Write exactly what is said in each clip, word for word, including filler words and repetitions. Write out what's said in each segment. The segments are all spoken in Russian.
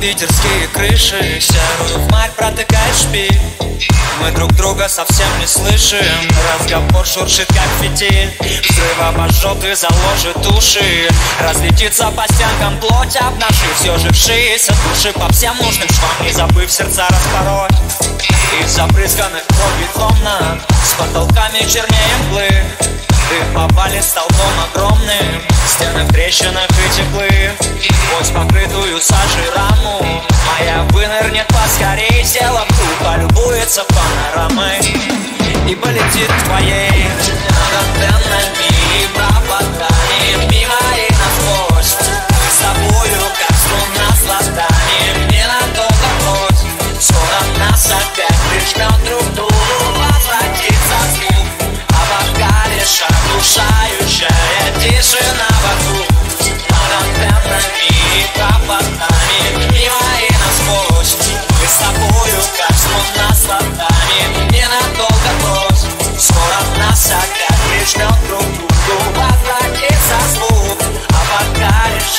питерские крыши, серую хмарь протыкает шпиль. Мы друг друга совсем не слышим, разговор шуршит как фитиль. Взрыв обожжет и заложит уши, разлетится по стенкам плоть, обнажив все жившиеся души по всем нужным швам, не забыв сердца распороть. Из забрызганных кровью комнат с потолками чернее мглы, дым попали столбом огромным, стены в трещинах и теплы. Сквозь покрытую сажей раму моя вынырнет поскорей, села в круг, полюбуется панорамой и полетит к твоей над антеннами, пропадаем мимо и насквозь. Мы с тобою как струна с ладами, ненадолго вновь. Скоро нас опять прижмет друг к другу, возвратится звук, а вокалишь оглушающая тишина вокруг. Над антеннами и пропадаем мимо и насквозь. Мы с тобою как струна с ладами, ненадолго вновь. Скоро нас опять прижмет друг к другу, возвратится звук, а вокалишь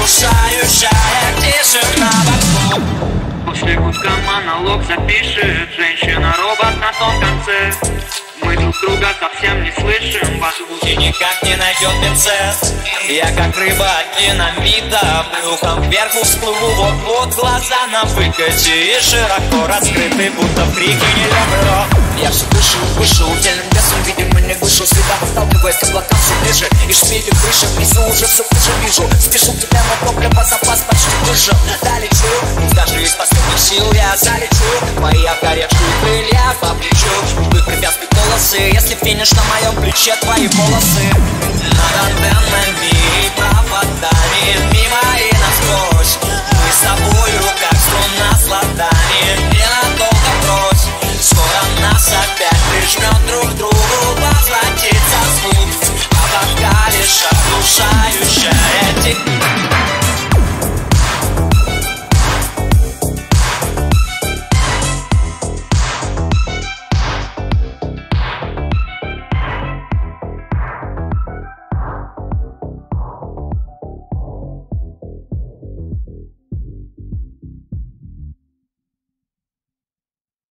оглушающая тишина вокруг. После куска монолог запишет женщина-робот на том конце. Мы друг друга совсем не слышим, ваш и никак не найдет пинцет. Я как рыба от динамита, брюхом вверху всплыву, вот-вот глаза на выкате и широко раскрыты, будто в крике нелепый рок. Я все выше и выше, удельным весом, видимо, не выше. Всегда сталкиваясь к облакам все ближе, и шпили крыши внизу уже все выше вижу. Спешу к тебе, но топливо запас почти вышел. Долечу, даже из последних сил я залечу. Мои обгоревшие крылья по плечу, выкрепят волосы, если финиш на моем плече, твои волосы. Над антеннами и проводами, мимо и насквозь. Мы с тобою как струна с ладами, ненадолго брось. Скоро нас опять прижмет